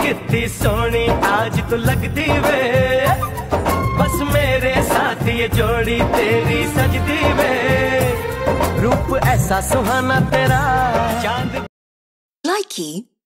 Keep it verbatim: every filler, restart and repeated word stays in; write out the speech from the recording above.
कितनी सोनी आज तू लगती वे, बस मेरे साथ ये जोड़ी तेरी सजदी वे, रूप ऐसा सुहाना तेरा चांद। Likey